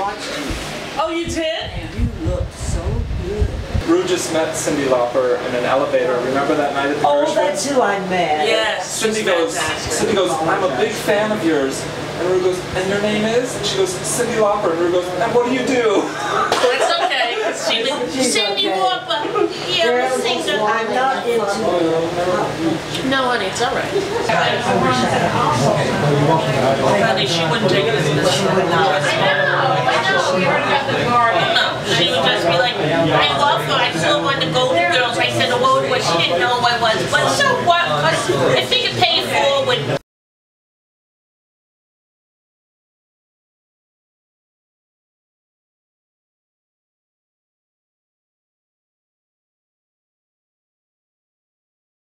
watched you. Oh, you did? And you looked so good. Rue just met Cyndi Lauper in an elevator. Remember that night at the Oh, grocery? that's who I met. Yes. Cyndi goes, I'm a big fan of yours. And Rue goes, and your name is? And she goes, Cyndi Lauper. And Rue goes, and what do you do? It's okay. Cyndi Lauper. Yeah, the singer. I'm not into No, honey, it's all right. Honey, she wouldn't take it as this. She would not. I know. We heard about the garden. No, she would just be like, I love her. I saw one of the Golden Girls. I said hello to her. She didn't know who I was. But so what? Because if they could pay it forward,